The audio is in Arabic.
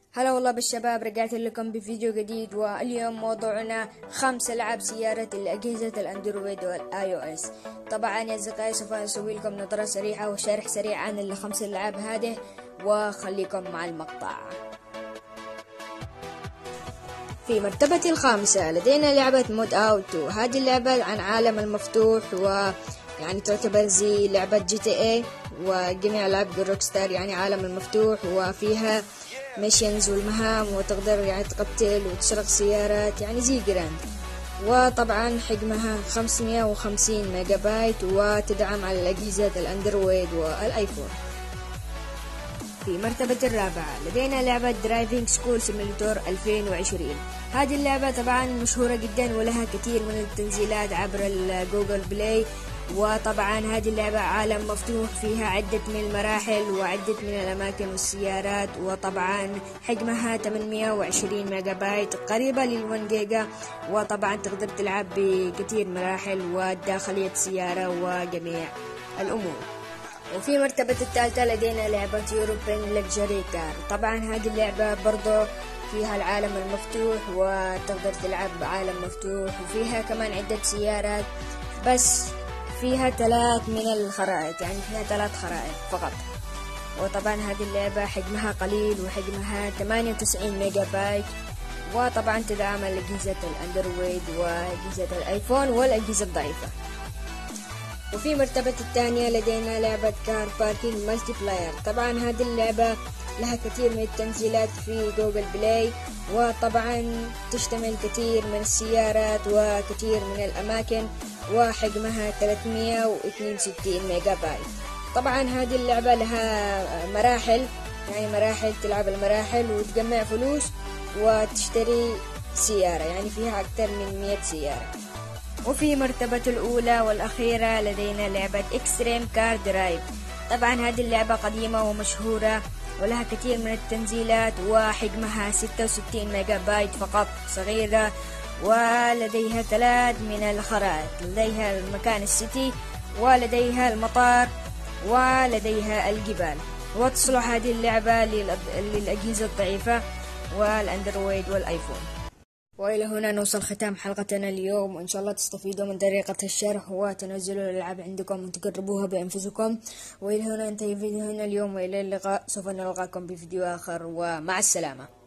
هلا والله بالشباب، رجعت لكم بفيديو جديد. واليوم موضوعنا 5 ألعاب سيارة الأجهزة الأندرويد والآي أو إس. طبعا يا أصدقائي سوف أسوي لكم نظرة سريعة وشرح سريع عن ال5 ألعاب هذه، وخليكم مع المقطع. في مرتبة الخامسة لدينا لعبة مود أوتو. هذه اللعبة عن عالم المفتوح، ويعني تعتبر زي لعبة جي تي اي وجميع ألعاب روكستار، يعني عالم المفتوح وفيها ميشنز والمهام، وتقدر يعني تقتل وتسرق سيارات يعني زي جراند. وطبعا حجمها 550 ميجا بايت، وتدعم على الأجهزة الأندرويد والآيفون. في مرتبة الرابعة لدينا لعبة درايفنج سكول سيميليتور 2020. هذه اللعبة طبعا مشهورة جدا ولها كثير من التنزيلات عبر الجوجل بلاي. وطبعا هذه اللعبة عالم مفتوح، فيها عدة من المراحل وعدة من الأماكن والسيارات، وطبعا حجمها 820 ميجا بايت، قريبة لل1 جيجا. وطبعا تقدر تلعب بكثير مراحل وداخلية سيارة وجميع الأمور. وفي مرتبة الثالثة لدينا لعبة يوروبين لكجري كار. طبعا هذه اللعبة برضو فيها العالم المفتوح، وتقدر تلعب بعالم مفتوح، وفيها كمان عدة سيارات، بس فيها 3 من الخرائط، يعني فيها 3 خرائط فقط. وطبعا هذه اللعبة حجمها قليل، وحجمها 98 ميجا بايت، وطبعا تدعم أجهزة الأندرويد وأجهزة الآيفون والأجهزة الضعيفة. وفي مرتبة الثانية لدينا لعبة كار باركينج مالتي بلاير. طبعا هذه اللعبة لها كثير من التنزيلات في جوجل بلاي، وطبعا تشتمل كثير من السيارات وكثير من الأماكن، وحجمها 362 ميجا بايت. طبعا هذه اللعبة لها مراحل، يعني مراحل تلعب المراحل وتجمع فلوس وتشتري سيارة، يعني فيها أكثر من 100 سيارة. وفي مرتبة الأولى والأخيرة لدينا لعبة إكستريم كار درايف. طبعا هذه اللعبة قديمة ومشهورة ولها كثير من التنزيلات، وحجمها 66 ميجا بايت فقط، صغيرة، ولديها 3 من الخرائط. لديها المكان السيتي، ولديها المطار، ولديها الجبال. وتصلح هذه اللعبة للأجهزة الضعيفة والأندرويد والآيفون. وإلى هنا نوصل ختام حلقتنا اليوم، وإن شاء الله تستفيدوا من طريقة الشرح وتنزلوا الألعاب عندكم وتجربوها بأنفسكم. وإلى هنا انتهي فيديونا اليوم، وإلى اللقاء. سوف نلقاكم بفيديو آخر، ومع السلامة.